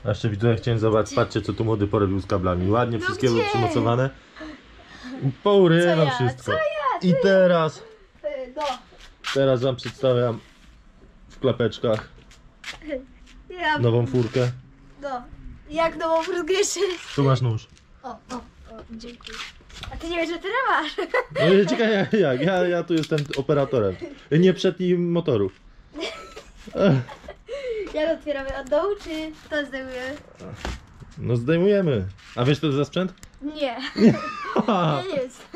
A jeszcze widzę, chciałem zobaczyć, patrzcie co tu młody porobił z kablami. Ładnie No wszystkie gdzie? były przymocowane. Pourywa wszystko. I teraz, No. teraz wam przedstawiam w klapeczkach Ja, nową furkę. no. Jak nową furgryszę. Tu masz nóż. O, dziękuję. A ty nie wiesz, że ty nie masz. No ciekawe jak, ja tu jestem operatorem. Nie przedni motoru. Jak otwieramy od dołu, czy to zdejmujemy? No zdejmujemy. A wiesz co to za sprzęt? Nie. Nie jest.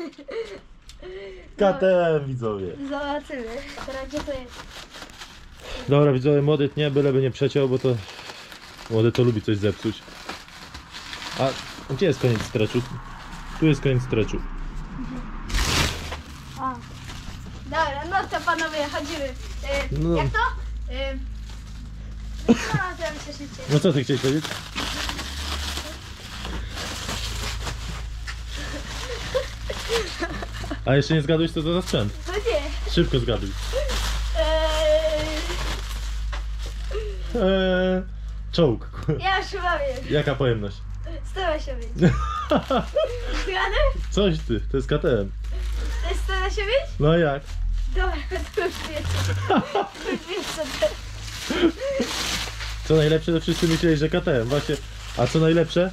KTM widzowie. Zobaczymy. Teraz gdzie to jest? Dobra widzowie, młody nie, byleby nie przeciął, bo to... Młody to lubi coś zepsuć. A gdzie jest koniec streczu? Tu jest koniec streczu. A. Dobra, no to panowie, chodzimy. No. Jak to? No, to mi się szybciej. No co ty chciałeś powiedzieć? A jeszcze nie zgadłeś co to za sprzęt? No nie. Szybko zgaduj. Czołg. Ja już chyba wiem. Jaka pojemność? 108. Zgadłem? Coś ty, to jest KTM. To jest 108? No jak? Dobra, to już wiem. Już wiem co to. Co najlepsze, to wszyscy myśleli, że KTM. Właśnie. A co najlepsze?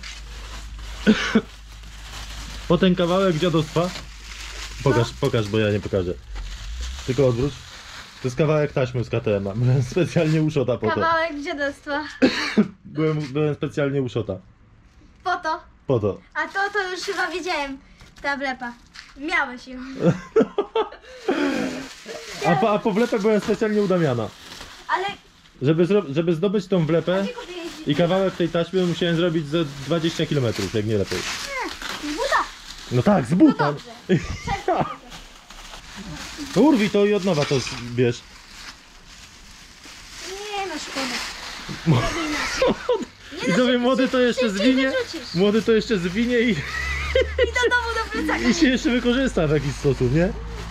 Po ten kawałek dziadostwa. Pokaż, bo ja nie pokażę. Tylko odwróć. To jest kawałek taśmy z KTM-a. Byłem specjalnie u Szota po to. Kawałek dziadostwa. Byłem specjalnie u Szota. Po to. Po to. A to już chyba wiedziałem. Ta wlepa. Miałeś ją. A po wlepę byłem specjalnie u Damiana. Ale Żeby zdobyć tą wlepę gdzie kupię jeździć? i kawałek tej taśmy musiałem zrobić za 20 km, jak nie lepiej. Z buta. No tak, z buta. Dobrze. Urwij to i od nowa to bierz. Nie no szkoda. I sobie młody to jeszcze szybciej zwinie. wyrzucisz. Młody to jeszcze zwinie i I do domu do plecaka. i się jeszcze wykorzysta w jakiś sposób, nie?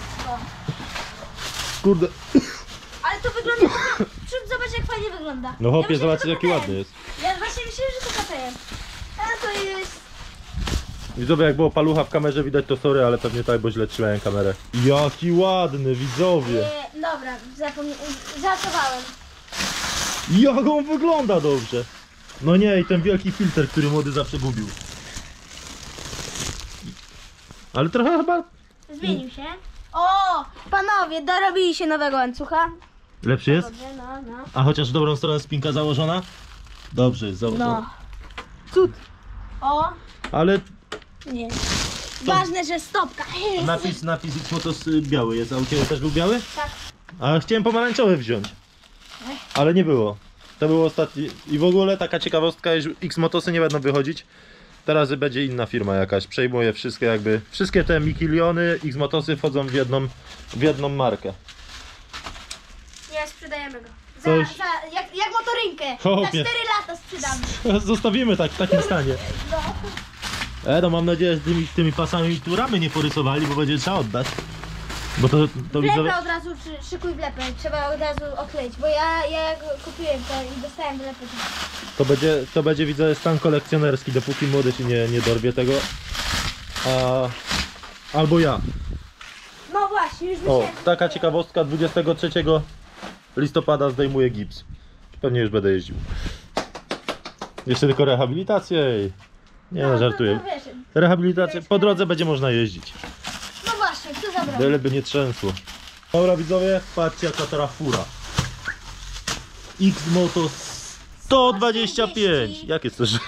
Kurde. Ale to wygląda... Przód, zobacz jak fajnie wygląda. No chłopie, myślałem, zobaczcie że to jaki KTM. ładny jest. Ja właśnie myślałem, że to KTM. A to jest... Widzowie, jak było palucha w kamerze widać to sorry, ale pewnie tak, bo źle trzymałem kamerę. Jaki ładny, widzowie. Dobra, żartowałem. Jak on wygląda dobrze. No nie, i ten wielki filtr, który młody zawsze gubił. Ale trochę chyba Zmienił się. O! Panowie, dorobili się nowego łańcucha. lepszy jest. Dobrze, no. A chociaż w dobrą stronę spinka założona? Dobrze jest założona. No. Cud. O! Ale Nie. Ważne, że stopka. napis X-Motos biały jest, a u ciebie też był biały? Tak. A chciałem pomarańczowy wziąć, ale nie było. To było ostatni. I w ogóle taka ciekawostka, że X-Motosy nie będą wychodzić. Teraz będzie inna firma jakaś, przejmuje wszystkie jakby, wszystkie te Mikiliony, X-Motosy wchodzą w jedną markę. Nie, sprzedajemy go. Coś- Jak motorynkę. Chłopie. Za 4 lata sprzedamy. Zostawimy tak w takim stanie. No. No mam nadzieję, że tymi pasami tu ramy nie porysowali, bo będzie trzeba oddać. Bo to widzowie... Wlepę od razu, szykuj wlepę. Trzeba od razu okleić, bo ja kupiłem to i dostałem wlepę. To będzie widzowie stan kolekcjonerski, dopóki młody się nie dorwie tego. Albo ja. No właśnie, już O, myślałem. taka ciekawostka, 23 listopada zdejmuję gips. Pewnie już będę jeździł. Jeszcze tylko rehabilitację i... Nie no, żartuję. No, wiesz, Rehabilitację, po drodze będzie można jeździć. no właśnie, kto zabrał? Byleby nie trzęsło. Dobra widzowie, patrzcie jaka teraz fura. X-Moto 125. Jak jest to, że...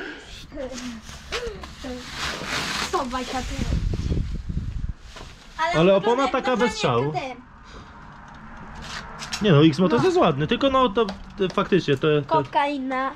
Stop, bajka, ty. Ale opona taka bez strzału. Nie no, X-Moto No. jest ładny, tylko no to faktycznie to... Kopka inna.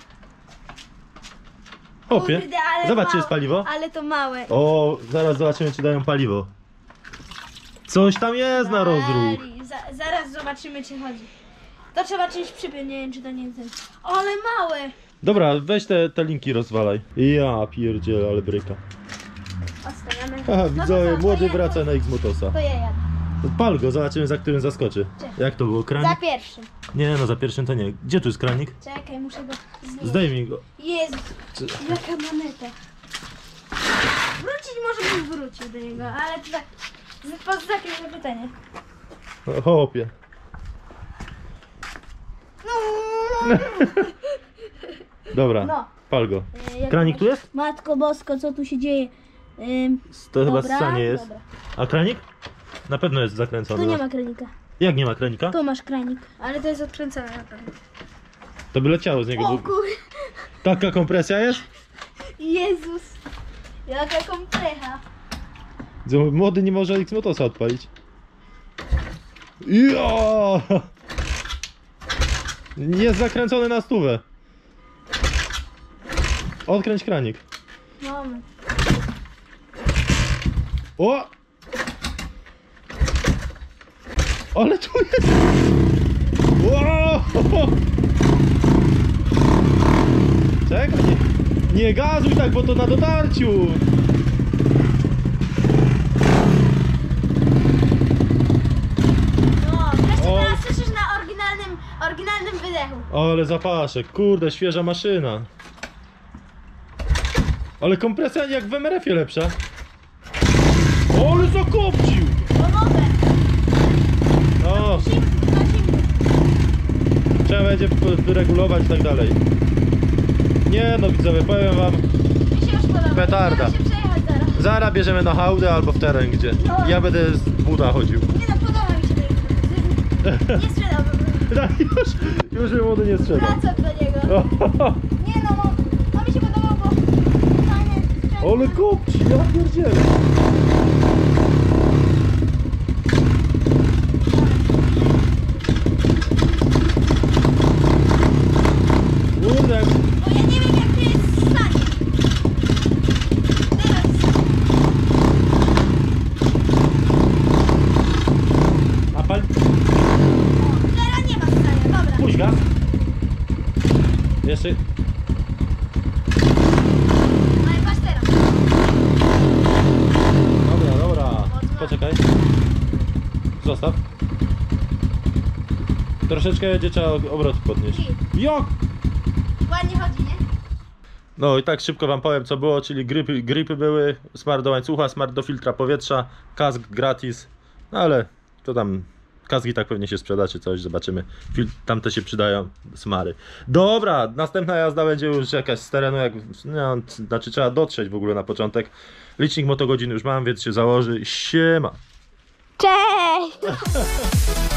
Hopie, Kurde, ale zobacz czy małe, jest paliwo. Ale to małe. O, zaraz zobaczymy czy dają paliwo. Coś tam jest na rozruch. Zaraz zobaczymy, czy chodzi. To trzeba czymś przypiąć, nie wiem, czy to nie jest ten. Ale małe. Dobra, weź te linki rozwalaj. Ja pierdzielę, ale bryka. Odstawiamy. Haha, No to widzowie, co, młody to ja- wraca na X-Motosa. To ja jadę. Pal go, zobaczymy za którym zaskoczy. Czekaj. Jak to było? Za Kranik? pierwszym. Nie no, za pierwszym to nie. Gdzie tu jest kranik? Czekaj, muszę go zdjąć. Zdejmij go. Jezus, Czy- jaka moneta. Wrócić może bym wrócił do niego, ale to tak... Pod zakres pytanie. O, chłopie. No. Dobra, No. pal go. Jak Kranik tu jest? Matko Bosko, co tu się dzieje? To chyba Dobra, ssanie jest. dobra. A kranik? Na pewno jest Tu zakręcony. nie ma kranika. Jak nie ma kranika? Tu masz kranik, ale to jest odkręcone na pewno. To by leciało z niego. O bo- kur... Taka kompresja jest? Jezus! Jaka komprecha. Młody nie może X-Motosa odpalić. Ja! Jest zakręcony na stówę. Odkręć kranik. Mamy. O! Ale tu jest! Wow! Czekaj, nie gazuj tak, bo to na dotarciu! No, wreszcie O. teraz słyszysz na oryginalnym wydechu. Ale zapaszek, kurde, świeża maszyna. Ale kompresja jak w MRF-ie lepsza. Ale zakopcił! Pomogę. O, Zimny. trzeba będzie wyregulować i tak dalej. Nie no widzowie, powiem wam, Mi się już podoba. Petarda. Chciałam się przejechać zaraz. zaraz bierzemy na hałdę albo w teren, gdzie No. ja będę z buta chodził. Nie no, podoba mi się ten. Nie sprzedałbym. No, już mnie młody nie strzela. Wracam do niego. Nie no, to mi się podobało, bo fajne sprzęt. Ale kopci, ja pierdzielę. Kurde, Bo ja nie wiem jak to jest w stanie. Teraz. a pan Teraz nie ma w stanie, dobra. puść gaz. Jeszcze, Ale patrz teraz. dobra. Poczekaj. Zostaw. Troszeczkę będzie trzeba obroty podnieść. Jak? Ładnie chodzi, nie? No i tak szybko wam powiem co było, czyli gripy były, smar do łańcucha, smar do filtra powietrza, kask gratis, no ale to tam kaski tak pewnie się sprzeda czy coś, zobaczymy. Tamte się przydają, smary. Dobra, następna jazda będzie już jakaś z terenu, jak, no, znaczy trzeba dotrzeć w ogóle na początek. Licznik motogodzin już mam, więc się założy. Siema! Cześć!